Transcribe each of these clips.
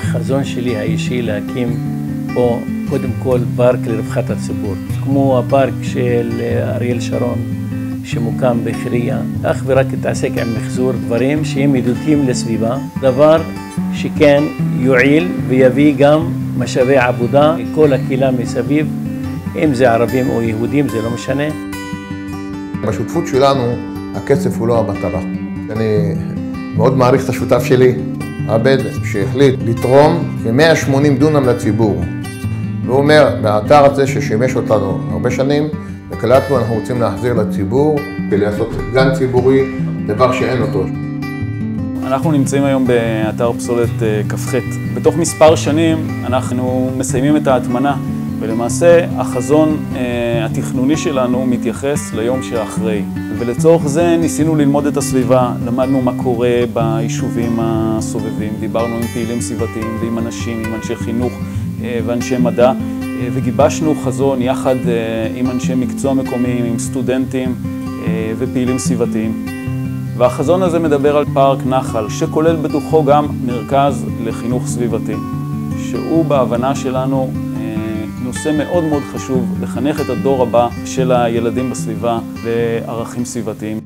החזון שלי האישי להקים פה קודם כל פארק לרווחת הציבור, כמו הפארק של אריאל שרון שמוקם בחירייה, אך ורק תעסק עם מחזור דברים שהם ידידותיים לסביבה, דבר שכן יועיל ויביא גם משאבי עבודה לכל הקהילה מסביב, אם זה ערבים או יהודים, זה לא משנה. בשותפות שלנו הכסף הוא לא המטרה. אני מאוד מעריך את השותף שלי, עבד, שהחליט לתרום כ-180 דונם לציבור. והוא אומר, באתר הזה ששימש אותנו הרבה שנים, וקלטנו, אנחנו רוצים להחזיר לציבור ולעשות גן ציבורי, דבר שאין אותו. אנחנו נמצאים היום באתר פסולת כ"ח. בתוך מספר שנים אנחנו מסיימים את ההטמנה, ולמעשה החזון התכנוני שלנו מתייחס ליום שאחרי. ולצורך זה ניסינו ללמוד את הסביבה, למדנו מה קורה ביישובים הסובבים, דיברנו עם פעילים סביבתיים ועם אנשים, עם אנשי חינוך ואנשי מדע, וגיבשנו חזון יחד עם אנשי מקצוע מקומיים, עם סטודנטים ופעילים סביבתיים. והחזון הזה מדבר על פארק נחל, שכולל בתוכו גם מרכז לחינוך סביבתי, שהוא בהבנה שלנו נושא מאוד מאוד חשוב, לחנך את הדור הבא של הילדים בסביבה לערכים סביבתיים.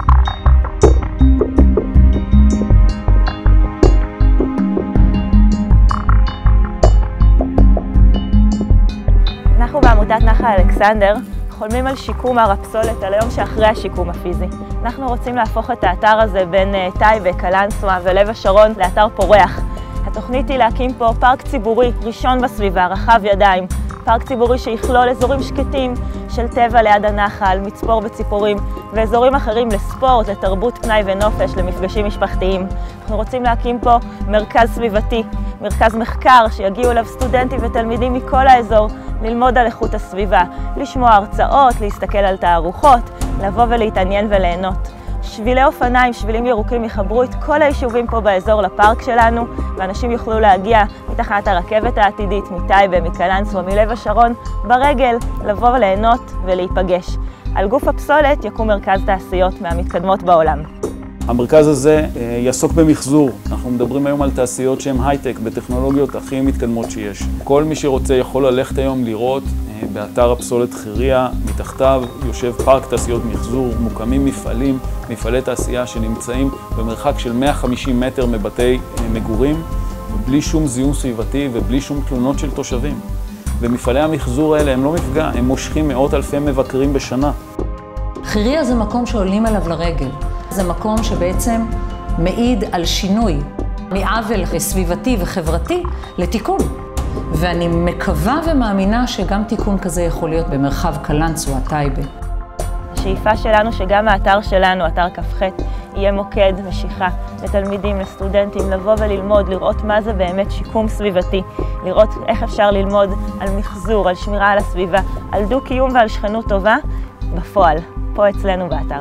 אנחנו בעמותת נחל אלכסנדר חולמים על שיקום הר הפסולת, על היום שאחרי השיקום הפיזי. אנחנו רוצים להפוך את האתר הזה בין טייבה, קלנסווה ולב השרון לאתר פורח. התוכנית היא להקים פה פארק ציבורי ראשון בסביבה, רחב ידיים. פארק ציבורי שיכלול אזורים שקטים של טבע ליד הנחל, מצפור וציפורים, ואזורים אחרים לספורט, לתרבות פנאי ונופש, למפגשים משפחתיים. אנחנו רוצים להקים פה מרכז סביבתי, מרכז מחקר שיגיעו אליו סטודנטים ותלמידים מכל האזור, ללמוד על איכות הסביבה, לשמוע הרצאות, להסתכל על תערוכות, לבוא ולהתעניין וליהנות. שבילי אופניים, שבילים ירוקים יחברו את כל היישובים פה באזור לפארק שלנו, ואנשים יוכלו להגיע מתחנת הרכבת העתידית, מטייבה, מקלנסווה, מלב השרון, ברגל, לבוא וליהנות ולהיפגש. על גוף הפסולת יקום מרכז תעשיות מהמתקדמות בעולם. המרכז הזה יעסוק במחזור. אנחנו מדברים היום על תעשיות שהן הייטק, בטכנולוגיות הכי מתקדמות שיש. כל מי שרוצה יכול ללכת היום לראות באתר הפסולת חירייה, מתחתיו יושב פארק תעשיות מחזור, מוקמים מפעלי תעשייה שנמצאים במרחק של 150 מטר מבתי מגורים, בלי שום זיהום סביבתי ובלי שום תלונות של תושבים. ומפעלי המחזור האלה הם לא מפגע, הם מושכים מאות אלפי מבקרים בשנה. חירייה זה מקום שעולים עליו לרגל. זה מקום שבעצם מעיד על שינוי מעוול סביבתי וחברתי לתיקון. ואני מקווה ומאמינה שגם תיקון כזה יכול להיות במרחב קלנסווה, טייבה. השאיפה שלנו שגם האתר שלנו, אתר כ"ח, יהיה מוקד משיכה לתלמידים, לסטודנטים, לבוא וללמוד, לראות מה זה באמת שיקום סביבתי, לראות איך אפשר ללמוד על מחזור, על שמירה על הסביבה, על דו-קיום ועל שכנות טובה בפועל, פה אצלנו באתר.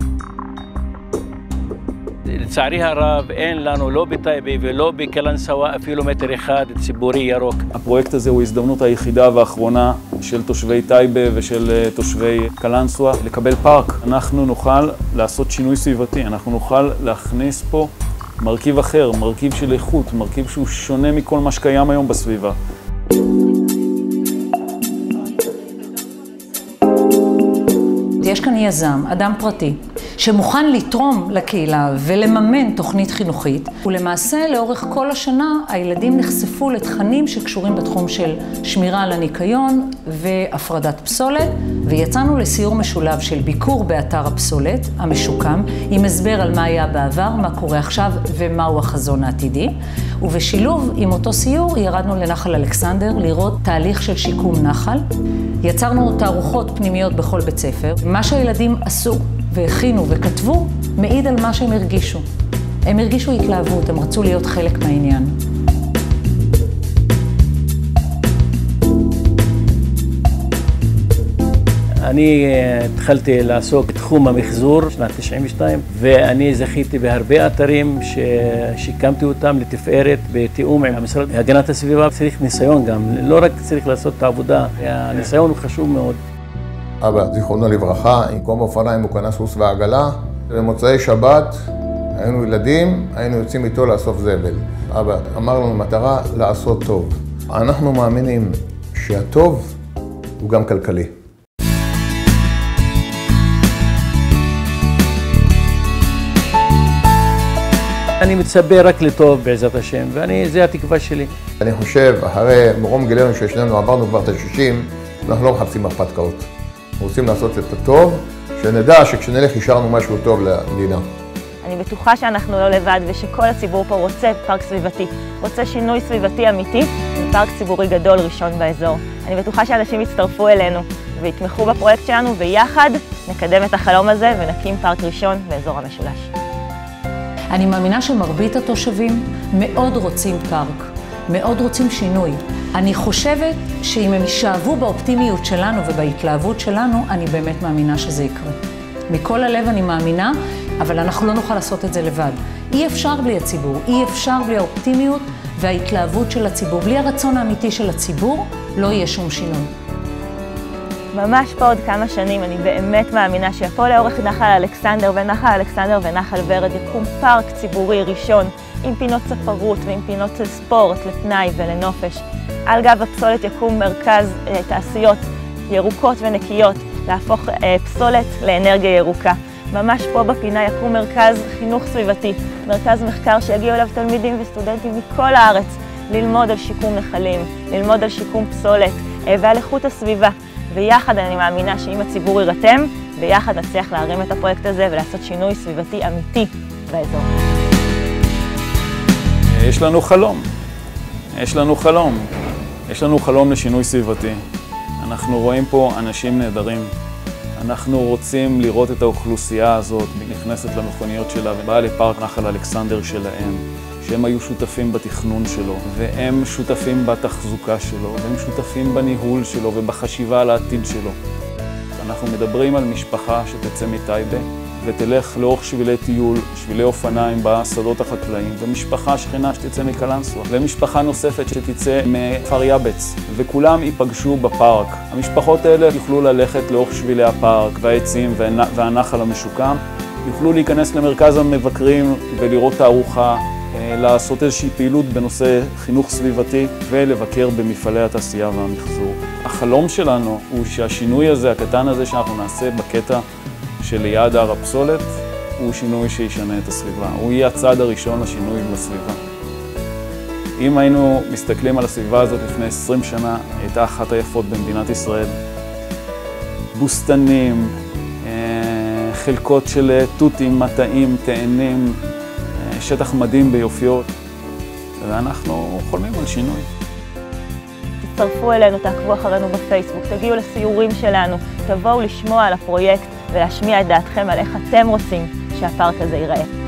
לצערי הרב אין לנו לא בטייבה ולא בקלנסווה אפילו מטר אחד ציבורי ירוק. הפרויקט הזה הוא ההזדמנות היחידה והאחרונה של תושבי טייבה ושל תושבי קלנסווה לקבל פארק. אנחנו נוכל לעשות שינוי סביבתי, אנחנו נוכל להכניס פה מרכיב אחר, מרכיב של איכות, מרכיב שהוא שונה מכל מה שקיים היום בסביבה. יש כאן יזם, אדם פרטי, שמוכן לתרום לקהילה ולממן תוכנית חינוכית, ולמעשה לאורך כל השנה הילדים נחשפו לתכנים שקשורים בתחום של שמירה על הניקיון והפרדת פסולת, ויצאנו לסיור משולב של ביקור באתר הפסולת המשוקם, עם הסבר על מה היה בעבר, מה קורה עכשיו ומהו החזון העתידי, ובשילוב עם אותו סיור ירדנו לנחל אלכסנדר לראות תהליך של שיקום נחל. יצרנו תערוכות פנימיות בכל בית ספר. מה שהילדים עשו והכינו וכתבו מעיד על מה שהם הרגישו. הם הרגישו התלהבות, הם רצו להיות חלק מהעניין. אני התחלתי לעסוק בתחום המחזור שנת 92, ואני זכיתי בהרבה אתרים ששיקמתי אותם לתפארת בתיאום עם המשרד להגנת הסביבה. צריך ניסיון גם, לא רק צריך לעשות את העבודה, הניסיון הוא חשוב מאוד. אבא, זיכרונו לברכה, עם קום אופניים הוא קנה סוס ועגלה, ובמוצאי שבת היינו ילדים, היינו יוצאים איתו לאסוף זבל. אבא אמר לנו מטרה לעשות טוב. אנחנו מאמינים שהטוב הוא גם כלכלי. אני מצפה רק לטוב בעזרת השם, וזה התקווה שלי. אני חושב, אחרי מרום גילנו שישננו, עברנו כבר את ה-60, אנחנו לא מחפשים הרפתקאות. אנחנו רוצים לעשות את הטוב, שנדע שכשנלך השארנו משהו טוב למדינה. אני בטוחה שאנחנו לא לבד ושכל הציבור פה רוצה פארק סביבתי, רוצה שינוי סביבתי אמיתי ופארק ציבורי גדול ראשון באזור. אני בטוחה שאנשים יצטרפו אלינו ויתמכו בפרויקט שלנו ויחד נקדם את החלום הזה ונקים פארק ראשון באזור המשולש. אני מאמינה שמרבית התושבים מאוד רוצים פארק, מאוד רוצים שינוי. אני חושבת שאם הם יישאבו באופטימיות שלנו ובהתלהבות שלנו, אני באמת מאמינה שזה יקרה. מכל הלב אני מאמינה, אבל אנחנו לא נוכל לעשות את זה לבד. אי אפשר בלי הציבור, אי אפשר בלי האופטימיות וההתלהבות של הציבור. בלי הרצון האמיתי של הציבור, לא יהיה שום שינוי. ממש פה עוד כמה שנים אני באמת מאמינה שפה לאורך נחל אלכסנדר ונחל ורד יקום פארק ציבורי ראשון עם פינות ספרות ועם פינות ספורט לפנאי ולנופש. על גב הפסולת יקום מרכז תעשיות ירוקות ונקיות להפוך פסולת לאנרגיה ירוקה. ממש פה בפינה יקום מרכז חינוך סביבתי, מרכז מחקר שיגיעו אליו תלמידים וסטודנטים מכל הארץ ללמוד על שיקום נחלים, ללמוד על שיקום פסולת ועל איכות הסביבה. ויחד אני מאמינה שאם הציבור יירתם, ביחד נצליח להרים את הפרויקט הזה ולעשות שינוי סביבתי אמיתי באזור. יש לנו חלום. יש לנו חלום לשינוי סביבתי. אנחנו רואים פה אנשים נהדרים. אנחנו רוצים לראות את האוכלוסייה הזאת נכנסת למכוניות שלה ובאה לפארק נחל אלכסנדר שלהם, שהם היו שותפים בתכנון שלו, והם שותפים בתחזוקה שלו, והם שותפים בניהול שלו ובחשיבה על העתיד שלו. אנחנו מדברים על משפחה שתצא מטייבה ותלך לאורך שבילי טיול, שבילי אופניים בשדות החקלאים, ומשפחה שכנה שתצא מקלנסווה, ומשפחה נוספת שתצא מכפר יבץ, וכולם ייפגשו בפארק. המשפחות האלה יוכלו ללכת לאורך שבילי הפארק והעצים והנחל המשוקם, יוכלו להיכנס למרכז המבקרים ולראות תערוכה, לעשות איזושהי פעילות בנושא חינוך סביבתי ולבקר במפעלי התעשייה והמחזור. החלום שלנו הוא שהשינוי הזה, הקטן הזה שאנחנו נעשה בקטע שליד הר הפסולת, הוא שינוי שישנה את הסביבה. הוא יהיה הצעד הראשון לשינוי בסביבה. אם היינו מסתכלים על הסביבה הזאת לפני 20 שנה, הייתה אחת היפות במדינת ישראל. בוסתנים, חלקות של תותים, מטעים, תאנים, שטח מדהים ביופיות, ואנחנו חולמים על שינוי. תצטרפו אלינו, תעקבו אחרינו בפייסבוק, תגיעו לסיורים שלנו, תבואו לשמוע על הפרויקט ולהשמיע את דעתכם על איך אתם רוצים שהפארק הזה ייראה.